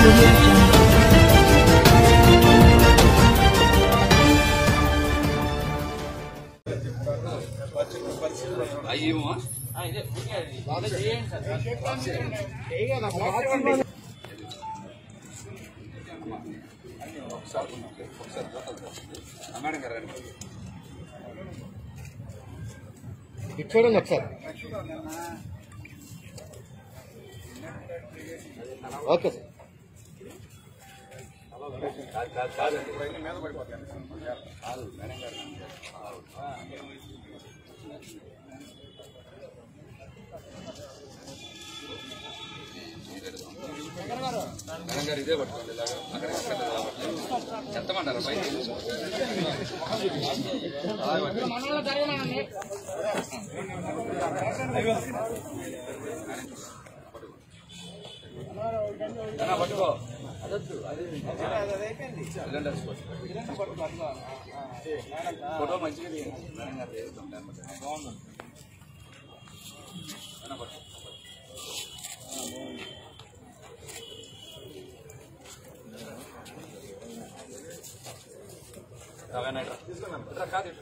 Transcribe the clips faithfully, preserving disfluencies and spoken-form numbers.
audio jungle. అయ్యేమో madam గారు చూడండి ఒకసారి. Okay sir. మీద పడిపోతాను మేడం గారు మేడం గారు ఇదే పట్టుకోండి ఇలాగా అక్కడ చెత్తమంటారా పైన పట్టుకో ఫోటో మంచిగా మేడం గారు బాగుంది కాదు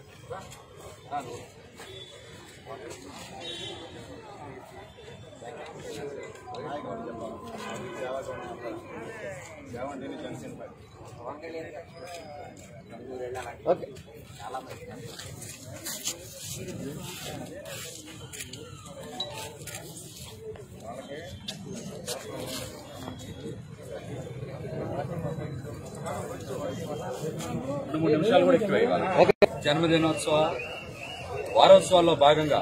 ఓకే. రెండు మూడు నిమిషాలు కూడా ఎక్కువ జన్మదినోత్సవ వారోత్సవాల్లో భాగంగా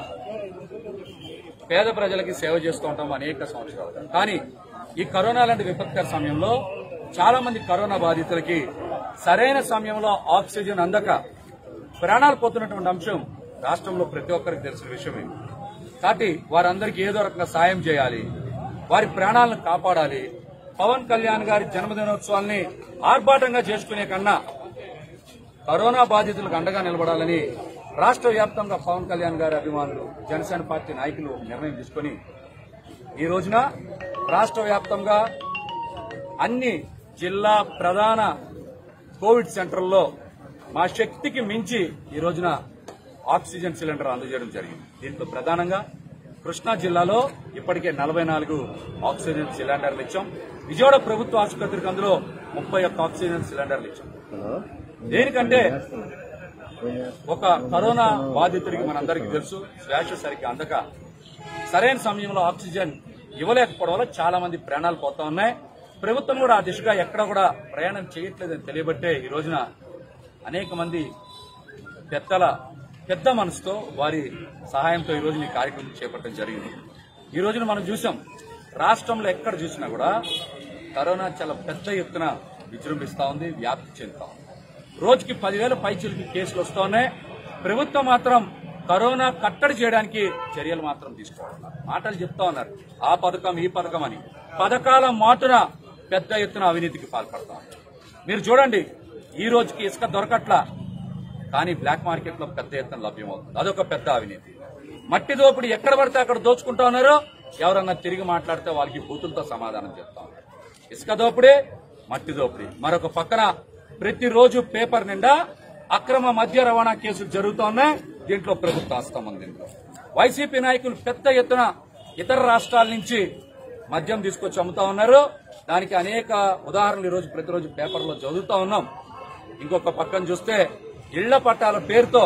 పేద ప్రజలకి సేవ చేస్తూ ఉంటాం అనేక సంవత్సరాలు. కానీ ఈ కరోనా లాంటి విపత్కర సమయంలో చాలా మంది కరోనా బాధితులకి సరైన సమయంలో ఆక్సిజన్ అందక ప్రాణాలు పోతున్నటువంటి అంశం రాష్ట్రంలో ప్రతి ఒక్కరికి తెలిసిన విషయమే. కాబట్టి వారందరికీ ఏదో రకంగా సాయం చేయాలి, వారి ప్రాణాలను కాపాడాలి. పవన్ కళ్యాణ్ గారి జన్మదినోత్సవాల్ని ఆర్భాటంగా చేసుకునే కన్నా కరోనా బాధితులకు అండగా నిలబడాలని రాష్ట్ర వ్యాప్తంగా పవన్ కళ్యాణ్ గారి అభిమానులు, జనసేన పార్టీ నాయకులు నిర్ణయం తీసుకుని ఈ రోజున రాష్ట్ర వ్యాప్తంగా అన్ని జిల్లా ప్రధాన కోవిడ్ సెంటర్లలో మా శక్తికి మించి ఈ రోజున ఆక్సిజన్ సిలిండర్ అందజేయడం జరిగింది. దీంట్లో ప్రధానంగా కృష్ణా జిల్లాలో ఇప్పటికే నలభై నాలుగు ఆక్సిజన్ సిలిండర్లు ఇచ్చాం. విజయవాడ ప్రభుత్వ ఆసుపత్రికి అందులో ముప్పై ఒక్క ఆక్సిజన్ సిలిండర్లు ఇచ్చాం. దేనికంటే ఒక కరోనా బాధితుడికి మనందరికీ తెలుసు, శ్వాస సరిగ్గా అందక సరైన సమయంలో ఆక్సిజన్ ఇవ్వలేకపోవడం వల్ల చాలా మంది ప్రాణాలు పోతా ఉన్నాయి. ప్రభుత్వం కూడా ఆ దిశగా ఎక్కడ కూడా ప్రయాణం చేయట్లేదని తెలియబట్టే ఈ రోజున అనేక మంది పెద్దల పెద్ద మనసుతో వారి సహాయంతో ఈ రోజున ఈ కార్యక్రమం చేపట్టడం జరిగింది. ఈ రోజున మనం చూసాం, రాష్ట్రంలో ఎక్కడ చూసినా కూడా కరోనా చాలా పెద్ద ఎత్తున విజృంభిస్తా ఉంది, వ్యాప్తి చెందుతా ఉంది. రోజుకి పదివేల పైచీలకి కేసులు వస్తా ఉన్నాయి. ప్రభుత్వం మాత్రం కరోనా కట్టడి చేయడానికి చర్యలు మాత్రం తీసుకోవాలన్నారు. మాటలు చెప్తా ఉన్నారు, ఆ పథకం ఈ పథకం అని. పథకాల మాటున పెద్ద ఎత్తున అవినీతికి పాల్పడతా ఉన్నారు. మీరు చూడండి, ఈ రోజుకి ఇసుక దొరకట్లా, కానీ బ్లాక్ మార్కెట్ లో పెద్ద ఎత్తున లభ్యమవుతుంది. అదొక పెద్ద అవినీతి. మట్టి దోపిడీ ఎక్కడ పడితే అక్కడ దోచుకుంటా ఉన్నారు. ఎవరన్నా తిరిగి మాట్లాడితే వాళ్ళకి బూతులతో సమాధానం చెప్తా ఉన్నారు. ఇసుక దోపిడీ, మట్టి దోపిడీ. మరొక పక్కన ప్రతిరోజు పేపర్ నిండా అక్రమ మద్య రవాణా కేసులు జరుగుతూ ఉన్నాయి. దీంట్లో ప్రభుత్వ హస్తం ఉంది. దీంట్లో వైసీపీ నాయకులు పెద్ద ఎత్తున ఇతర రాష్ట్రాల నుంచి మద్యం తీసుకొచ్చి అమ్ముతా ఉన్నారు. దానికి అనేక ఉదాహరణలు ఈ రోజు ప్రతిరోజు పేపర్లో చదువుతా ఉన్నాం. ఇంకొక పక్కన చూస్తే ఇళ్ల పట్టాల పేరుతో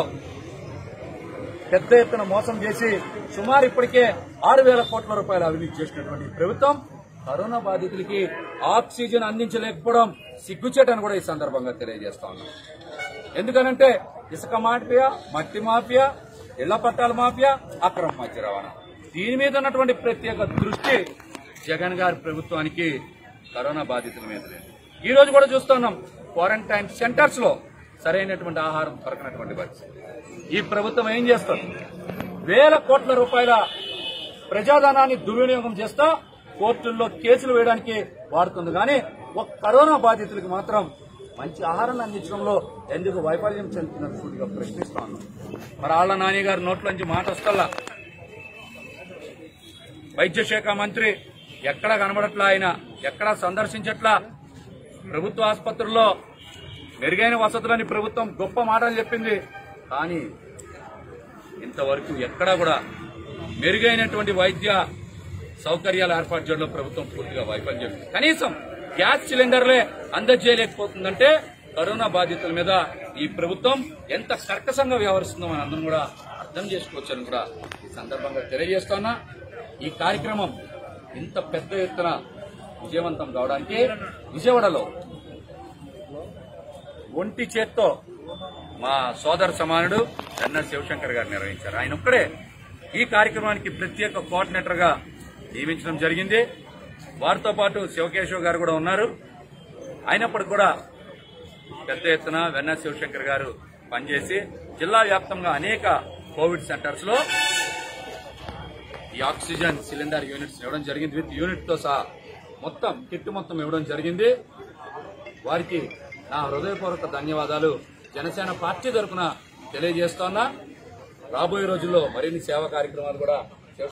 పెద్ద ఎత్తున మోసం చేసి సుమారు ఇప్పటికే ఆరు వేల కోట్ల రూపాయలు అవినీతి చేసినటువంటి ప్రభుత్వం కరోనా బాధితులకి ఆక్సిజన్ అందించలేకపోవడం సిగ్గుచేటని కూడా ఈ సందర్భంగా తెలియజేస్తా ఉన్నాం. ఎందుకనంటే ఇసుక మాఫియా, మట్టి మాఫియా, ఇళ్ల పట్టాల మాఫియా, అక్రమ మద్య రవాణా, దీని మీద ఉన్నటువంటి ప్రత్యేక దృష్టి జగన్ గారి ప్రభుత్వానికి కరోనా బాధితుల మీద లేదు. ఈ రోజు కూడా చూస్తున్నాం, క్వారంటైన్ సెంటర్స్ లో సరైనటువంటి ఆహారం దొరకనటువంటి పరిస్థితి. ఈ ప్రభుత్వం ఏం చేస్తుంది? వేల కోట్ల రూపాయల ప్రజాధనాన్ని దుర్వినియోగం చేస్తా కోర్టుల్లో కేసులు వేయడానికి వాడుతుంది. కానీ ఒక కరోనా బాధితులకు మాత్రం మంచి ఆహారాన్ని అందించడంలో ఎందుకు వైఫల్యం చెందుతున్నట్టుగా ప్రశ్నిస్తా ఉన్నాం. మరి ఆళ్ల నాని గారి నోట్లోంచి మాట వస్తల్లా వైద్య శాఖ మంత్రి ఎక్కడా కనబడట్లా, ఆయన ఎక్కడా సందర్శించట్లా. ప్రభుత్వ ఆసుపత్రుల్లో మెరుగైన వసతులని ప్రభుత్వం గొప్ప మాటలు చెప్పింది, కానీ ఇంతవరకు ఎక్కడా కూడా మెరుగైనటువంటి వైద్య సౌకర్యాలు ఏర్పాటు చేయడంలో ప్రభుత్వం పూర్తిగా వైఫల్యం చెప్పింది. కనీసం గ్యాస్ సిలిండర్లే అందజేయలేకపోతుందంటే కరోనా బాధితుల మీద ఈ ప్రభుత్వం ఎంత కర్కశంగా వ్యవహరిస్తుందో మనం అందరం కూడా అర్థం చేసుకోవచ్చని కూడా ఈ సందర్భంగా తెలియజేస్తున్నా. ఈ కార్యక్రమం ఇంత పెద్ద ఎత్తున విజయవంతం కావడానికి విజయవాడలో ఒంటి చేత్తో మా సోదర సమానుడు వెన్న శివశంకర్ గారు నిర్వహించారు. ఆయన ఒక్కడే ఈ కార్యక్రమానికి ప్రత్యేక కోఆర్డినేటర్ గా నియమించడం జరిగింది. వారితో పాటు శివకేశవ్ గారు కూడా ఉన్నారు. అయినప్పటికీ కూడా పెద్ద ఎత్తున వెన్న శివశంకర్ గారు పనిచేసి జిల్లా వ్యాప్తంగా అనేక కోవిడ్ సెంటర్స్ లో ఈ ఆక్సిజన్ సిలిండర్ యూనిట్స్ ఇవ్వడం జరిగింది. విత్ యూనిట్ తో సహా మొత్తం కిట్ మొత్తం ఇవ్వడం జరిగింది. వారికి నా హృదయపూర్వక ధన్యవాదాలు జనసేన పార్టీ తరఫున తెలియజేస్తున్నా. రాబోయే రోజుల్లో మరిన్ని సేవా కార్యక్రమాలు కూడా